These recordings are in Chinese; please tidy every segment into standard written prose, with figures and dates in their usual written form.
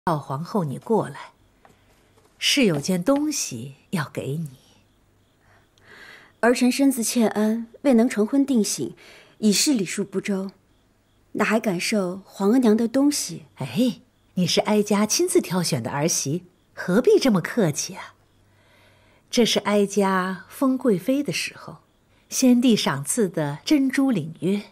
叫皇后你过来，是有件东西要给你。 儿臣身子欠安，未能成婚定省，已是礼数不周，哪还敢受皇额娘的东西？ 哎，你是哀家亲自挑选的儿媳，何必这么客气啊？这是哀家封贵妃的时候，先帝赏赐的珍珠领约。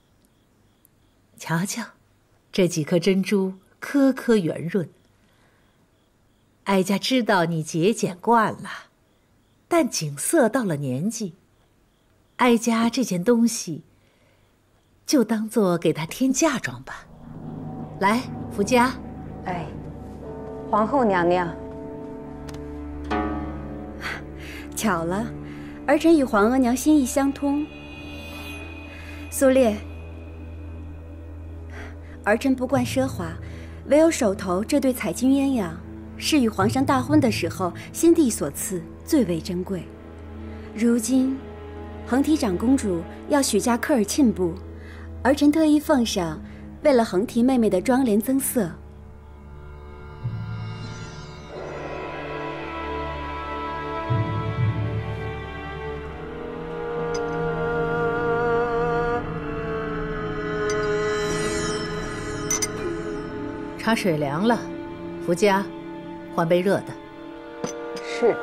瞧瞧，这几颗珍珠颗颗圆润。哀家知道你节俭惯了，但景色到了年纪，哀家这件东西就当做给她添嫁妆吧。来，福家。 哎，皇后娘娘， 巧了，儿臣与皇额娘心意相通。苏烈，儿臣不惯奢华，唯有手头这对彩金鸳鸯，是与皇上大婚的时候先帝所赐，最为珍贵。如今，恒提长公主要许嫁科尔沁部，儿臣特意奉上，为了恒提妹妹的妆奁增色。 茶水凉了，福家，换杯热的。 是。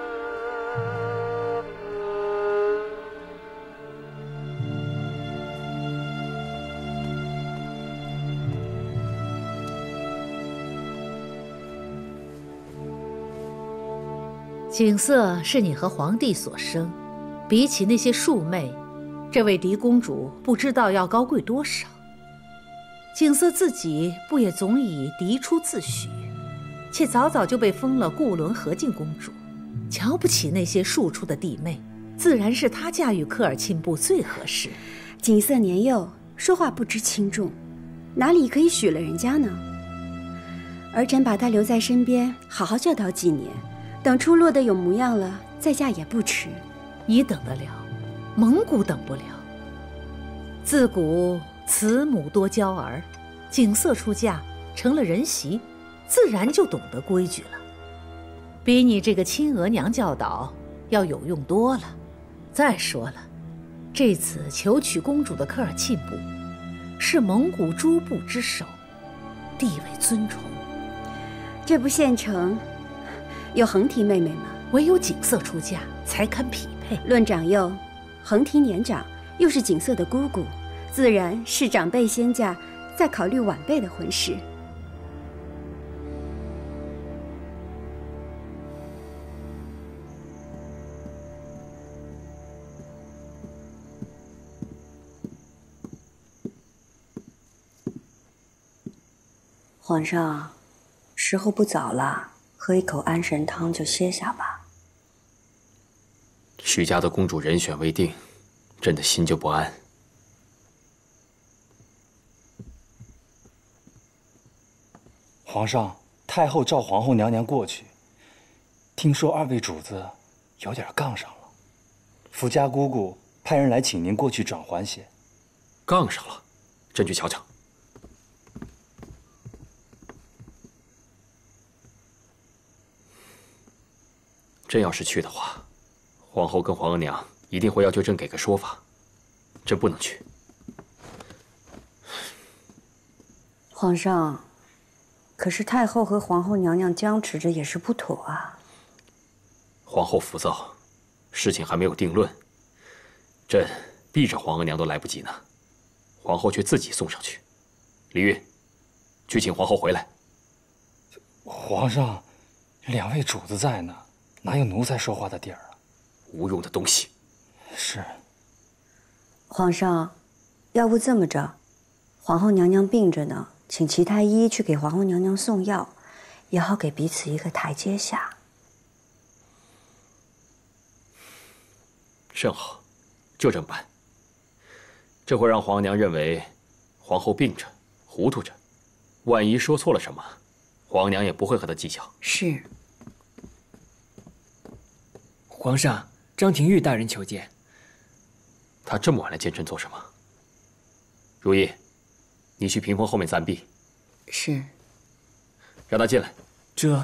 景色是你和皇帝所生，比起那些庶妹，这位嫡公主不知道要高贵多少。景色自己不也总以嫡出自诩，且早早就被封了固伦和敬公主，瞧不起那些庶出的弟妹，自然是她驾驭科尔沁部最合适。 景色年幼，说话不知轻重，哪里可以许了人家呢？儿臣把她留在身边，好好教导几年，等出落得有模样了，再嫁也不迟。 你等得了，蒙古等不了。自古慈母多娇儿，景色出嫁成了人媳，自然就懂得规矩了，比你这个亲额娘教导要有用多了。再说了，这次求娶公主的科尔沁部是蒙古诸部之首，地位尊崇。 这不县城有恒提妹妹吗？ 唯有景色出嫁才堪匹配。 论长幼，恒提年长，又是景色的姑姑，自然是长辈先嫁，再考虑晚辈的婚事。 皇上，时候不早了，喝一口安神汤就歇下吧。 许家的公主人选未定，朕的心就不安。 皇上，太后召皇后娘娘过去，听说二位主子有点杠上了。福家姑姑派人来请您过去转缓些。 杠上了，朕去瞧瞧。朕要是去的话，皇后跟皇额娘一定会要求朕给个说法，朕不能去。 皇上，可是太后和皇后娘娘僵持着也是不妥啊。 皇后浮躁，事情还没有定论，朕避着皇额娘都来不及呢，皇后却自己送上去。李煜，去请皇后回来。 皇上，两位主子在呢，哪有奴才说话的地儿啊？ 无用的东西。 是。 皇上，要不这么着，皇后娘娘病着呢，请齐太医去给皇后娘娘送药，也好给彼此一个台阶下。 甚好，就这么办。这会让皇娘认为皇后病着、糊涂着，万一说错了什么，皇娘也不会和她计较。 是。 皇上，张廷玉大人求见。 他这么晚来见朕做什么？如意，你去屏风后面暂避。 是。 让他进来。 这。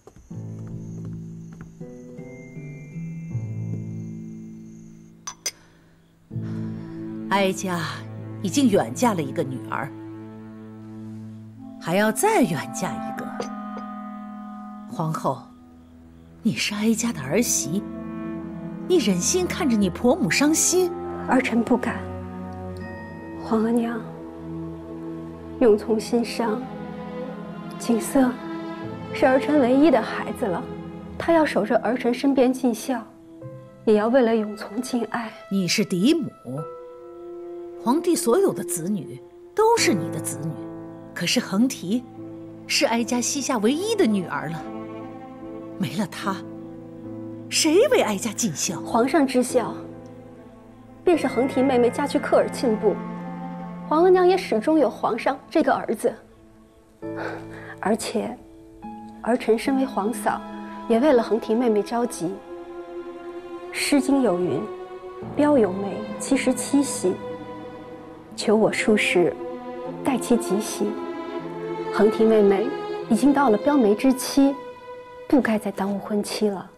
哀家已经远嫁了一个女儿，还要再远嫁一个。皇后，你是哀家的儿媳，你忍心看着你婆母伤心？ 儿臣不敢。皇额娘，永从心伤。景色是儿臣唯一的孩子了，他要守着儿臣身边尽孝，也要为了永从敬爱。 你是嫡母，皇帝所有的子女都是你的子女，可是恒提是哀家膝下唯一的女儿了，没了她，谁为哀家尽孝？ 皇上知孝，便是恒提妹妹嫁去科尔沁部，皇额娘也始终有皇上这个儿子。而且，儿臣身为皇嫂，也为了恒提妹妹着急。《诗经》有云：“标有眉，其实七夕。”求我数时，待其吉兮。恒提妹妹已经到了标眉之期，不该再耽误婚期了。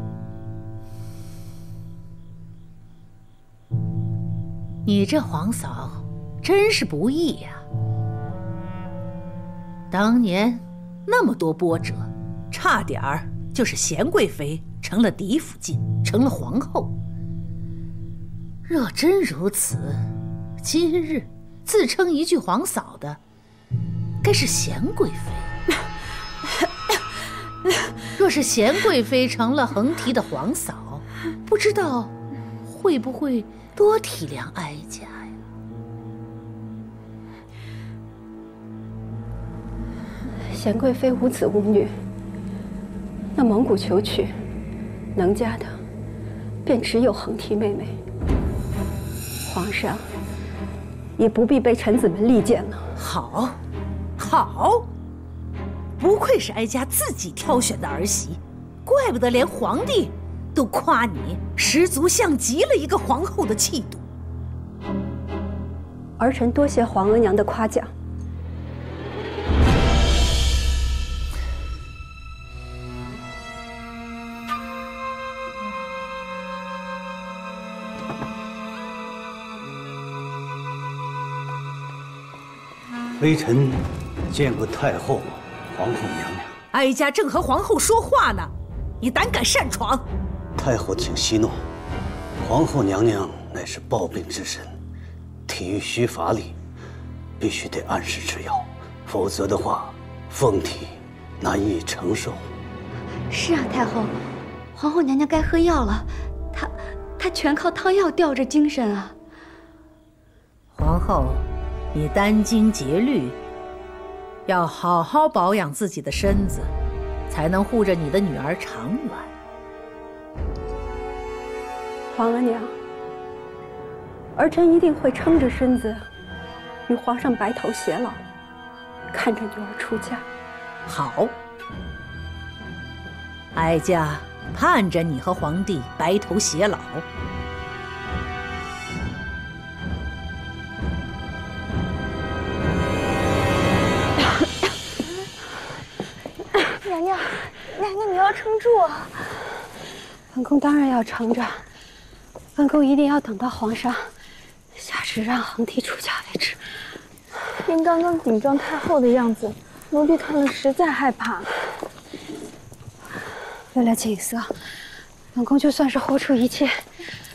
你这皇嫂真是不易呀！当年那么多波折，差点儿就是贤贵妃成了嫡府近，成了皇后。若真如此，今日自称一句皇嫂的，该是贤贵妃。若是贤贵妃成了恒提的皇嫂，不知道会不会多体谅哀家呀？ 贤贵妃无子无女，那蒙古求娶，能嫁的便只有恒提妹妹。皇上也不必被臣子们力谏了。 好，好，不愧是哀家自己挑选的儿媳，怪不得连皇帝都夸你，十足像极了一个皇后的气度。 儿臣多谢皇额娘的夸奖。 微臣见过太后、皇后娘娘。 哀家正和皇后说话呢，你胆敢擅闯！ 太后请息怒，皇后娘娘乃是抱病之身，体育须乏力，必须得按时吃药，否则的话，凤体难以承受。 是啊，太后，皇后娘娘该喝药了，她全靠汤药吊着精神啊。 皇后，你殚精竭虑，要好好保养自己的身子，才能护着你的女儿长远。 皇额娘，儿臣一定会撑着身子，与皇上白头偕老，看着女儿出嫁。 好，哀家盼着你和皇帝白头偕老。 娘娘，娘娘，你要撑住啊！本宫当然要撑着，本宫一定要等到皇上下旨让恒提出嫁为止。 您刚刚顶撞太后的样子，奴婢看了实在害怕。 为了景色，本宫就算是豁出一切，